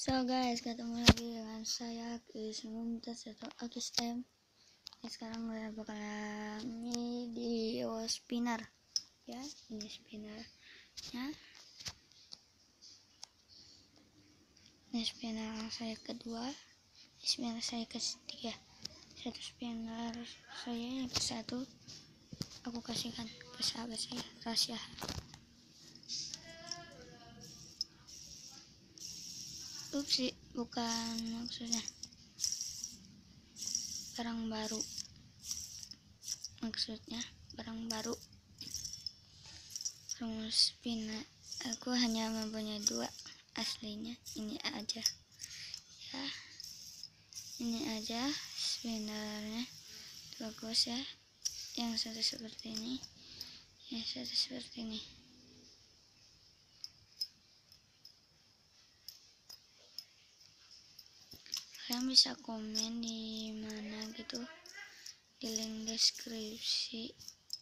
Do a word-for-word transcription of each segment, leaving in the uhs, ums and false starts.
So guys, ketemu lagi dengan saya Kis Mumtaz atau Akis M. Ya, sekarang saya bakalan video spinner ya, ini spinnernya. Ini spinner saya kedua, ini spinner saya ketiga. Satu spinner saya yang ke satu aku kasihkan ke sahabat saya rahasia. Upsi, bukan maksudnya barang baru, maksudnya barang baru rumus spinner. Aku hanya mempunyai dua, aslinya ini aja ya, ini aja spinnernya bagus ya. Yang satu seperti ini, yang satu seperti ini. Kalian bisa komen di mana gitu, di link deskripsi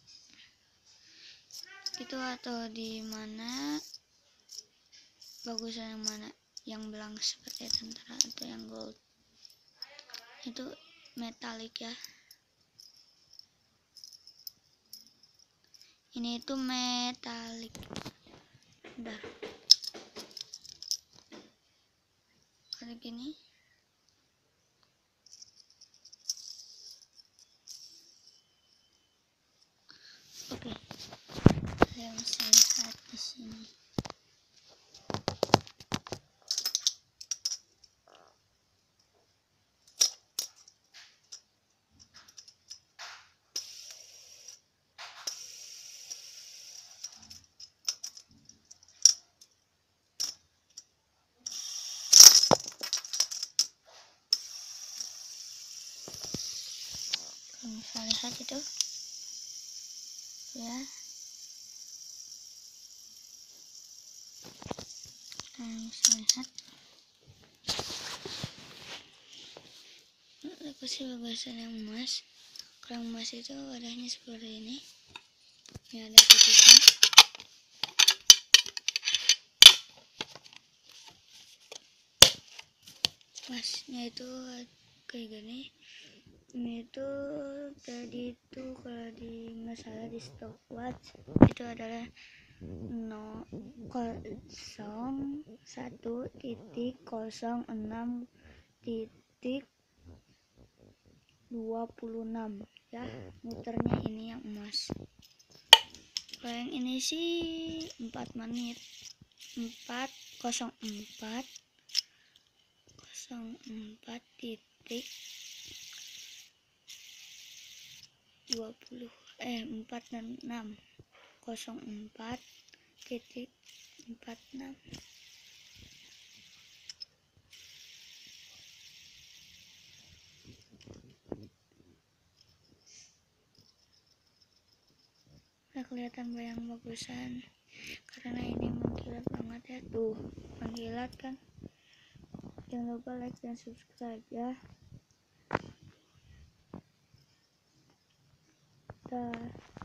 gitu, atau di mana bagusnya yang mana, yang belang seperti tentara atau yang gold. Itu metalik ya, ini itu metalik. Bentar, kayak gini. Oke, kalian bisa lihat di sini. Kalian bisa lihat itu ya. Kalian bisa lihat. Aku sih bagusan yang emas. Kalau emas itu wadahnya seperti ini. Ini ada titiknya. Emasnya itu kayak gini. Ini itu tadi itu kalau di masalah di stopwatch itu adalah nol satu titik nol enam titik dua puluh enam ya, muternya ini yang emas. Kalau yang ini sih empat menit, empat nol empat nol empat titik dua puluh eh empat enam nol empat titik empat enam. Nah, kelihatan bayang bagusan karena ini mengkilat banget ya, tuh mengkilat kan. Jangan lupa like dan subscribe ya. Dah.